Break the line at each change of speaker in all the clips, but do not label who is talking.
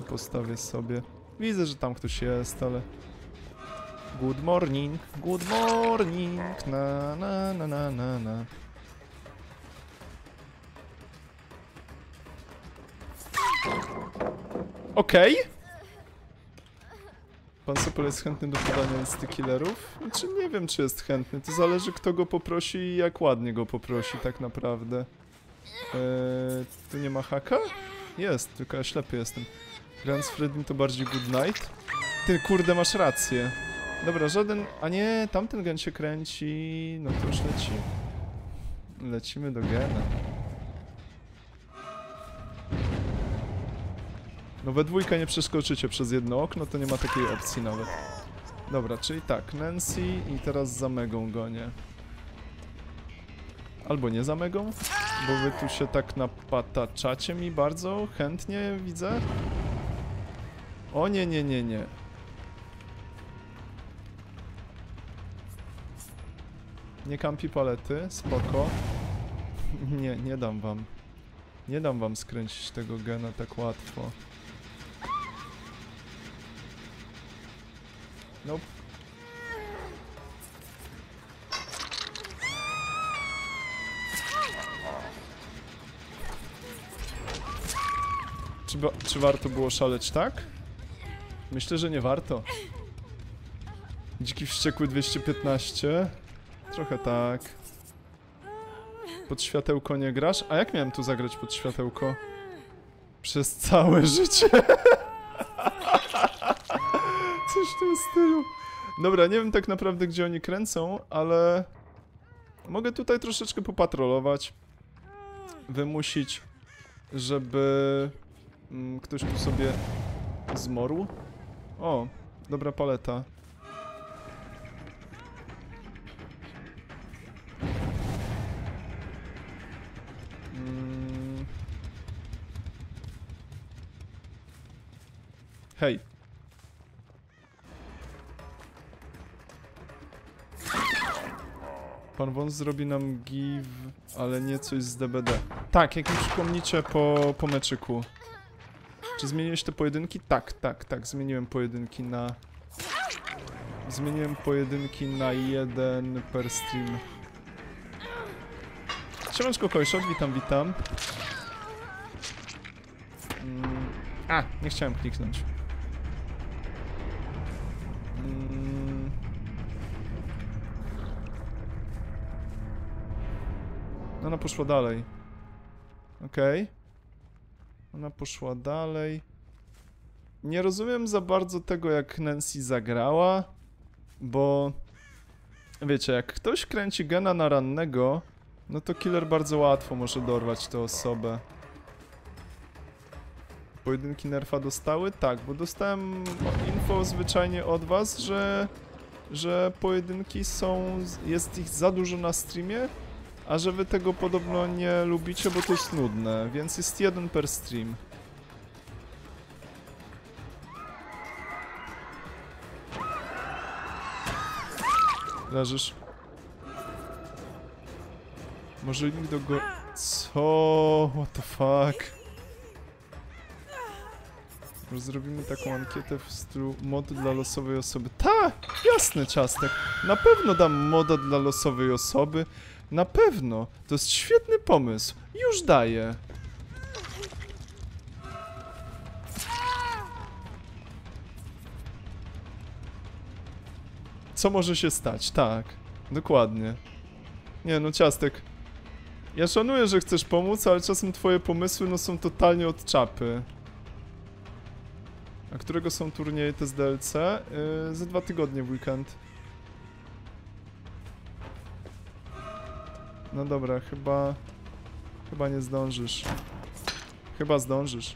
postawię sobie. Widzę, że tam ktoś jest, ale... Good morning, na na na na na na. Okej. Pan Sopel jest chętny do podania listy killerów? Znaczy nie wiem, czy jest chętny. To zależy, kto go poprosi i jak ładnie go poprosi tak naprawdę. Tu nie ma haka? Jest, tylko ja ślepy jestem. Grając z Freddym to bardziej good night. Ty, kurde, masz rację. Dobra, żaden... A nie, tamten gen się kręci... No to już leci. Lecimy do gena. No we dwójkę nie przeskoczycie przez jedno okno, to nie ma takiej opcji nawet. Dobra, czyli tak, Nancy i teraz za Megą gonię. Albo nie za Megą, bo wy tu się tak napataczacie mi bardzo chętnie, widzę. O nie, nie, nie, nie. Nie kampi palety, spoko. Nie, nie dam wam. Nie dam wam skręcić tego gena tak łatwo. Nope. Czy warto było szaleć tak? Myślę, że nie warto. Dziki wściekły 215. Trochę tak. Pod światełko nie grasz? A jak miałem tu zagrać pod światełko? Przez całe życie. Coś w tym stylu. Dobra, nie wiem tak naprawdę, gdzie oni kręcą, ale... Mogę tutaj troszeczkę popatrolować. Wymusić, żeby... ktoś tu sobie zmorł. O, dobra paleta. Hej. Pan Wąs zrobi nam give, ale nie coś z DBD. Tak, jak mi przypomnicie po meczyku. Czy zmieniłeś te pojedynki? Tak, tak, tak. Zmieniłem pojedynki na... Zmieniłem pojedynki na 1 per stream. Siemanczko Kojszot, witam, witam. A, nie chciałem kliknąć. No ona poszła dalej. Okej. Ona poszła dalej. Nie rozumiem za bardzo tego, jak Nancy zagrała, bo... Wiecie, jak ktoś kręci gena na rannego, no to killer bardzo łatwo może dorwać tę osobę. Pojedynki nerfa dostały? Tak, bo dostałem info zwyczajnie od was, że pojedynki są... Jest ich za dużo na streamie, a że wy tego podobno nie lubicie, bo to jest nudne, więc jest 1 per stream. Leżysz. Może link do go... Co? What the fuck? Może zrobimy taką ankietę w stylu mod dla losowej osoby. Tak! Jasne, ciastek. Na pewno dam moda dla losowej osoby. Na pewno. To jest świetny pomysł. Już daję. Co może się stać? Tak. Dokładnie. Nie no, ciastek. Ja szanuję, że chcesz pomóc, ale czasem twoje pomysły no są totalnie od czapy. A którego są turnieje te z DLC? Za 2 tygodnie w weekend. No dobra, chyba nie zdążysz. Chyba zdążysz.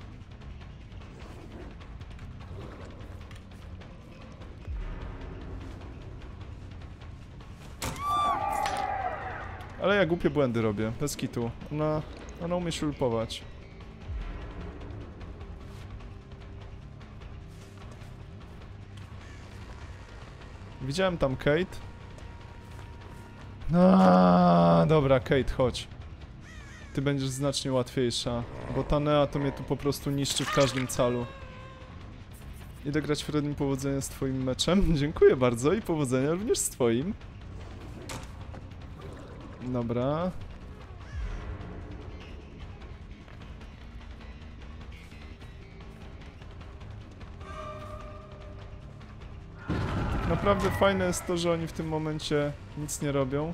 Ale ja głupie błędy robię, bez kitu. Ona umie się lupować. Widziałem tam Kate. Dobra, Kate, chodź. ty będziesz znacznie łatwiejsza, bo ta Nea to mnie tu po prostu niszczy w każdym calu. Idę grać Freddym, powodzenia z twoim meczem. Dziękuję bardzo i powodzenia również z twoim. Dobra. Tak naprawdę fajne jest to, że oni w tym momencie nic nie robią.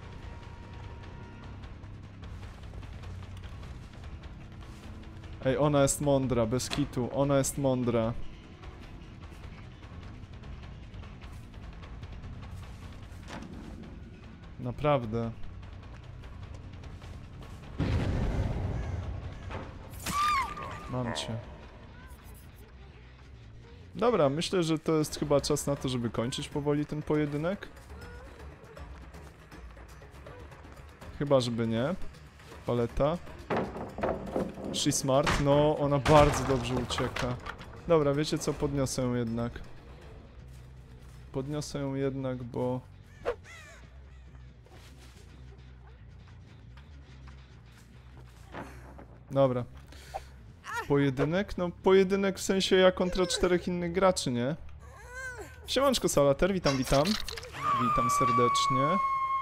Ej, ona jest mądra, bez kitu, ona jest mądra. Naprawdę. Mam cię. Dobra, myślę, że to jest chyba czas na to, żeby kończyć powoli ten pojedynek. Chyba, żeby nie. Paleta. She smart. No, ona bardzo dobrze ucieka. Dobra, wiecie co? Podniosę ją jednak. Podniosę ją jednak, bo... Dobra. Pojedynek? No, pojedynek w sensie ja kontra 4 innych graczy, nie? Siemanczko, Salater, witam, witam. Witam serdecznie.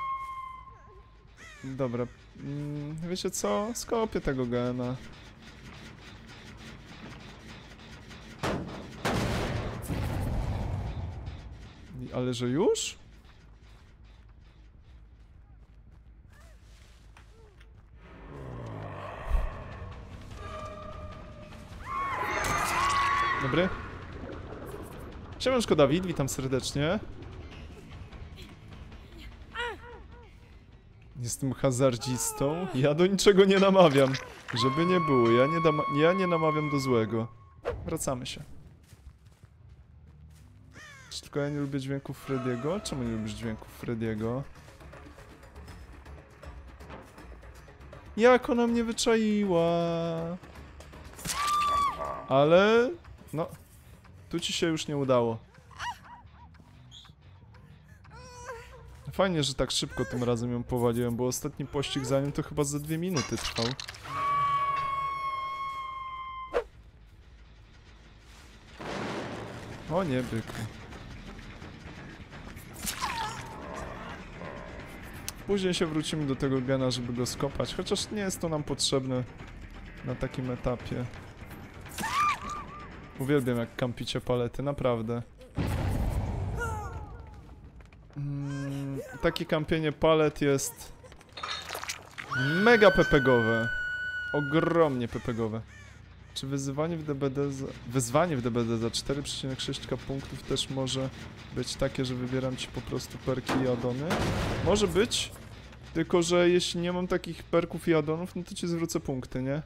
Dobra. Wiecie co? Skopię tego gena. Ale że już? Dobry. Siemanczko, Dawid, witam serdecznie. Jestem hazardzistą. Ja do niczego nie namawiam. Żeby nie było, ja nie namawiam do złego. Wracamy się. Czy tylko ja nie lubię dźwięków Freddy'ego? Czemu nie lubisz dźwięków Freddy'ego? Jak ona mnie wyczaiła? Ale... no... tu ci się już nie udało. Fajnie, że tak szybko tym razem ją powaliłem, bo ostatni pościg za nią to chyba za 2 minuty trwał. O nie, byku. Później się wrócimy do tego gena, żeby go skopać, chociaż nie jest to nam potrzebne na takim etapie. Uwielbiam jak kampicie palety, naprawdę. Takie kampienie palet jest mega pepegowe. Ogromnie pepegowe. Czy wyzwanie w DBD za 4,6 punktów też może być takie, że wybieram ci po prostu perki i addony? Może być, tylko że jeśli nie mam takich perków i addonów, no to ci zwrócę punkty, nie?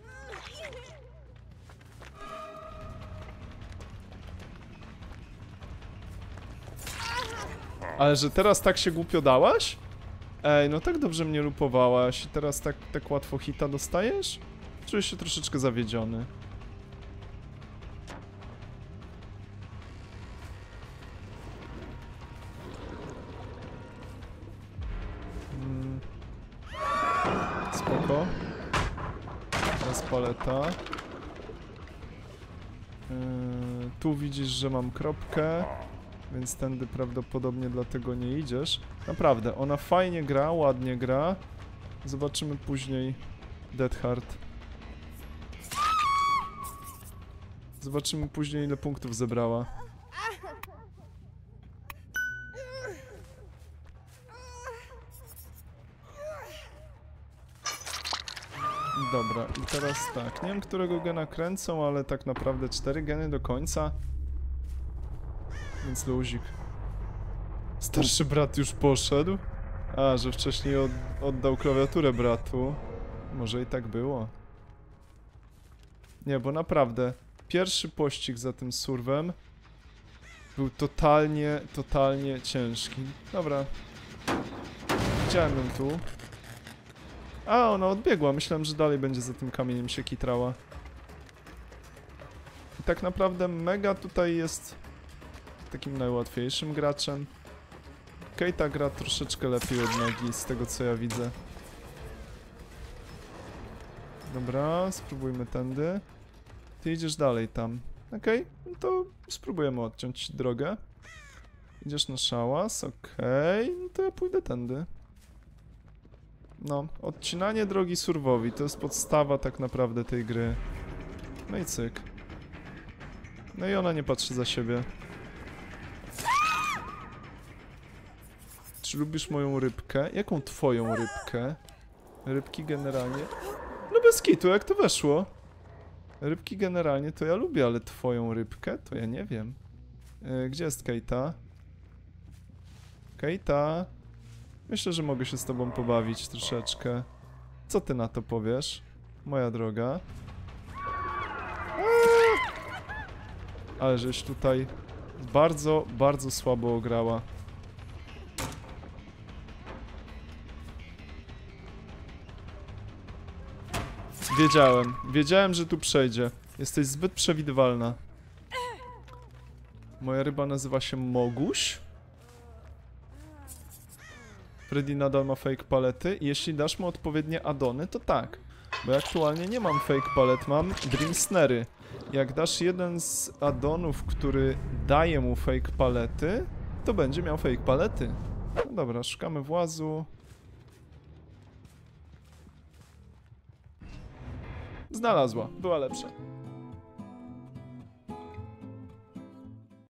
Ale że teraz tak się głupio dałaś? Ej, no tak dobrze mnie lupowałaś i teraz tak łatwo hita dostajesz? Czuję się troszeczkę zawiedziony. Spoko. Teraz paleta. Tu widzisz, że mam kropkę. Więc tędy prawdopodobnie dlatego nie idziesz. Naprawdę, ona fajnie gra, ładnie gra. Zobaczymy później Dead Heart. Zobaczymy później, ile punktów zebrała. Dobra, i teraz tak, nie wiem, którego gena kręcą, ale tak naprawdę 4 geny do końca. Więc luzik. Starszy brat już poszedł? A, że wcześniej oddał klawiaturę bratu. Może i tak było. Nie, bo naprawdę pierwszy pościg za tym surwem był totalnie ciężki. Dobra. Widziałem ją tu. A, ona odbiegła. Myślałem, że dalej będzie za tym kamieniem się kitrała. I tak naprawdę Mega tutaj jest takim najłatwiejszym graczem. Kate'a gra troszeczkę lepiej od Megi, z tego co ja widzę. Dobra, spróbujmy tędy. Ty idziesz dalej tam. Okej, no to spróbujemy odciąć drogę. Idziesz na szałas, okej, no to ja pójdę tędy. No, odcinanie drogi surwowi to jest podstawa tak naprawdę tej gry. No i cyk. No i ona nie patrzy za siebie. Czy lubisz moją rybkę? Jaką twoją rybkę? Rybki generalnie... No bez kitu, jak to weszło? Rybki generalnie to ja lubię, ale twoją rybkę? To ja nie wiem. Gdzie jest Keita? Keita? Myślę, że mogę się z tobą pobawić troszeczkę. Co ty na to powiesz? Moja droga. Ale żeś tutaj bardzo, bardzo słabo ograła. Wiedziałem, że tu przejdzie. Jesteś zbyt przewidywalna. Moja ryba nazywa się Moguś. Freddy nadal ma fake palety i jeśli dasz mu odpowiednie addony, to tak. Bo ja aktualnie nie mam fake palet, mam Dream Snary. Jak dasz jeden z addonów, który daje mu fake palety, to będzie miał fake palety. No dobra, szukamy włazu. Znalazła, była lepsza.